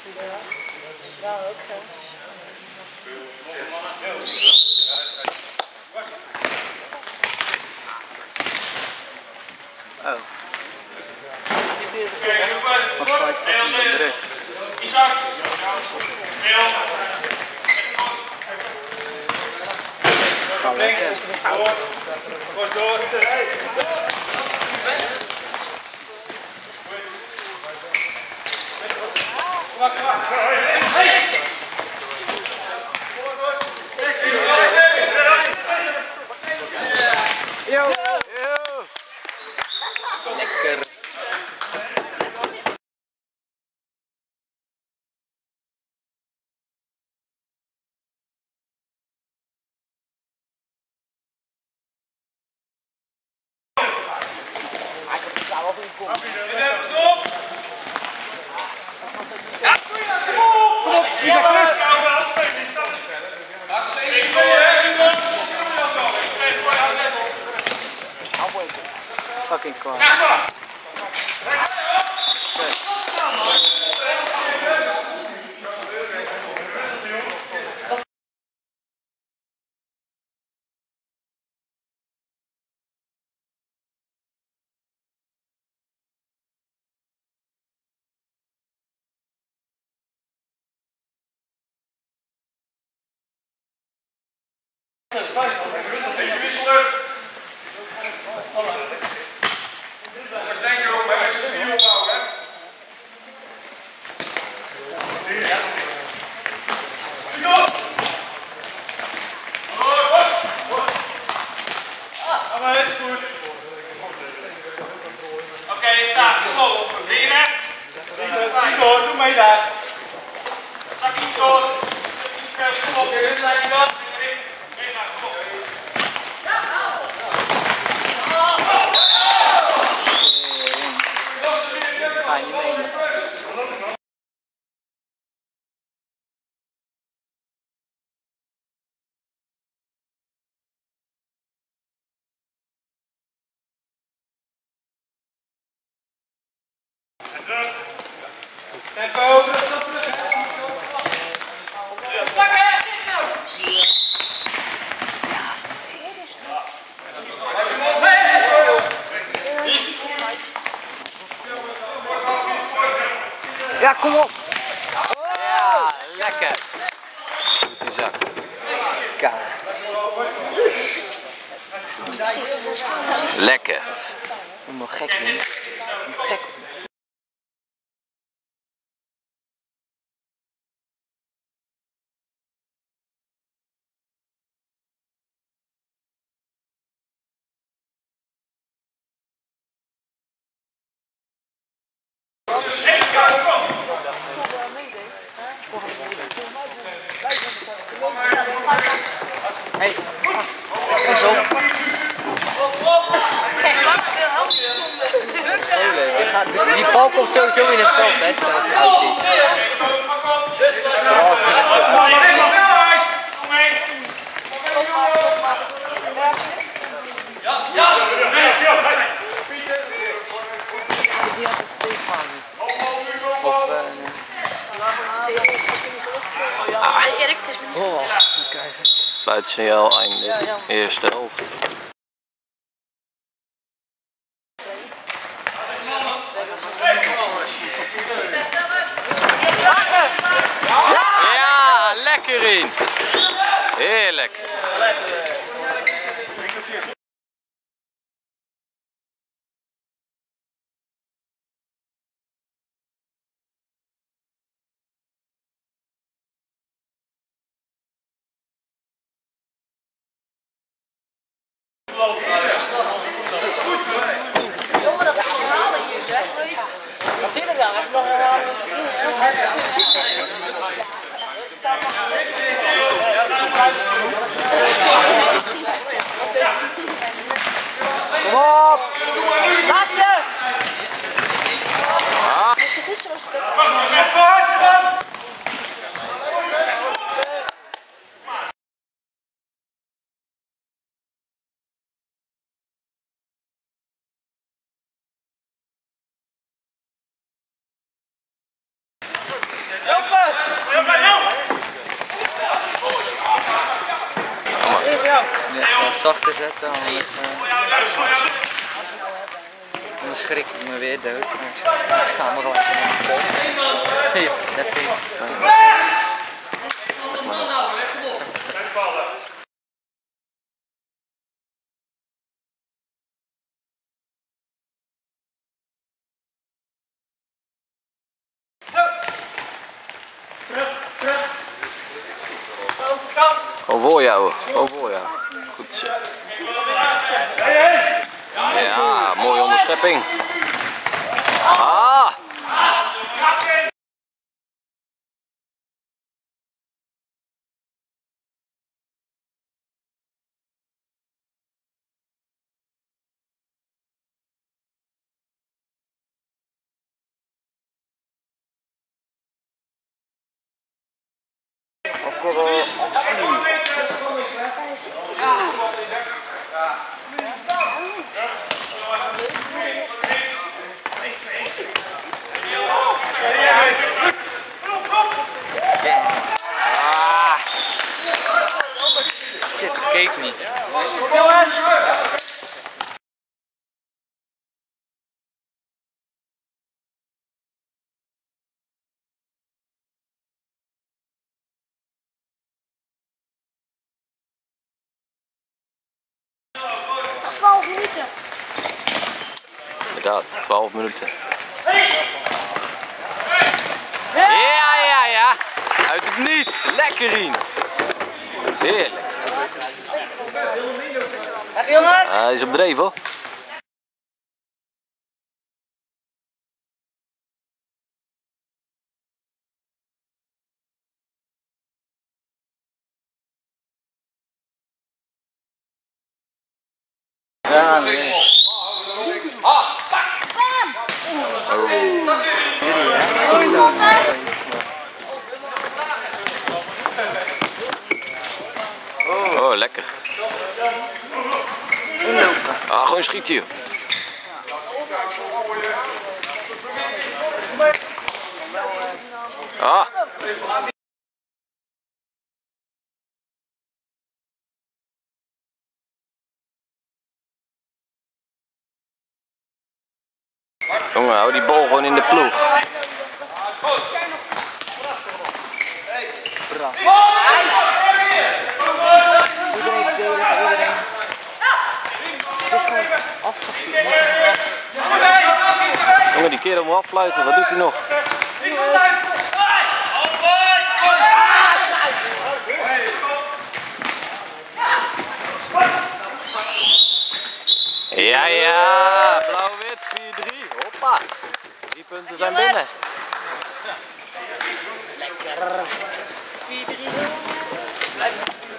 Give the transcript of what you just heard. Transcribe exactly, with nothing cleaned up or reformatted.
Ja, ook zo. Oh. Wat ga ik van de rug? Isaac! Ga lekker. Door! Goed door! Kom maar, kom maar! Yo! Yo! Lekker! Fucking car. Oké, staat. Kom op. Drie rechts. Door, doe mee daar. Zak iets door. Iets verder. Kom op. Dit lijkt niet op. Eén naar. Kom op. Ga je niet mee? Tempo. Ja, kom op! Ja, lekker! Goed in zak. Ka. Lekker! Helemaal gek, hè? Gek. Hey, kom zo. Zo leuk. Je gaat, die, die bal komt sowieso in het veld, hè? Stel dat je uitkiest. Vooral als je het zo. Ja, ja! Die had een steekman. Of, uh, nee. Oh, fluitsignaal einde eerste helft. Ja, lekker in. Heerlijk. Jongen, dat herhalen hier, zeg. Natuurlijk wel, ik mag herhalen. Ja. even wat zachter zetten, anders, uh, dan schrik ik me weer dood. Ik ga maar gelijk in de pot. Ja, dat vind ik. Gewoon voor jou, gewoon voor jou. Goed zo. Ja, mooie onderschepping. Ah! Ah. Shit, ik keek niet. twaalf minuten. Inderdaad, twaalf minuten. Ja, ja, ja. Uit het niets. Lekker Rien. Heerlijk. Heb jongens? Ah, hij is op dreef hoor. Ja, nee. Oh, lekker. Ah, gewoon schieten joh. Ah. Jongen, hou die bal gewoon in de ploeg. Iedereen verdedigen, iedereen. Het is gewoon afgevuurd. Jongen, die kerel moet affluiten. Wat doet hij nog? Ja, ja. Blauw-wit, vier drie. Hoppa. Drie punten zijn binnen. Lekker. vier drie.